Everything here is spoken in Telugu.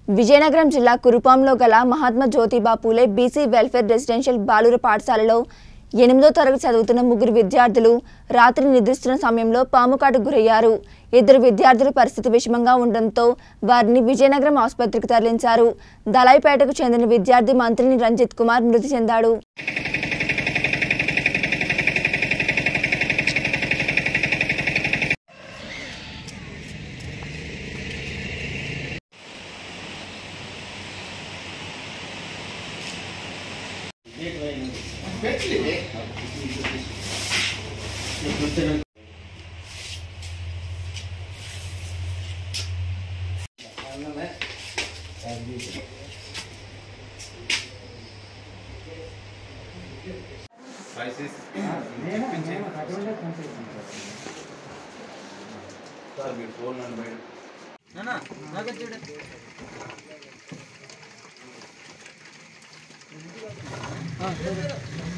విజయనగరం జిల్లా కురుపాంలో గల Mahatma Jyotiba Phule BC welfare residential బాలుర పాఠశాలలో 8వ తరగతి చదువుతున్న ముగ్గురు విద్యార్థులు రాత్రి నిద్రిస్తున్న సమయంలో పాము కాటుకు గురయ్యారు. ఇద్దరు విద్యార్థుల పరిస్థితి విషమంగా ఉండడంతో వారిని విజయనగరం ఆసుపత్రికి తరలించారు. దళాయిపేటకు చెందిన విద్యార్థి మంత్రిని రంజిత్ కుమార్ మృతి చెందాడు. फोन